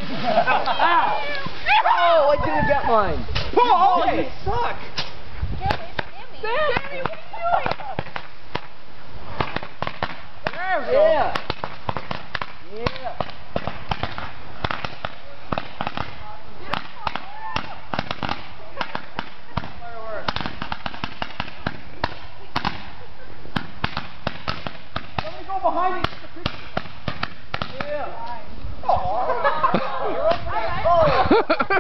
Ow! Oh, I didn't get mine. Oh, hey. you suck. Sammy, what are you doing? There we go. Yeah. Yeah. Somebody go behind you. Take a picture. Yeah. Oh. You're up there. Oh.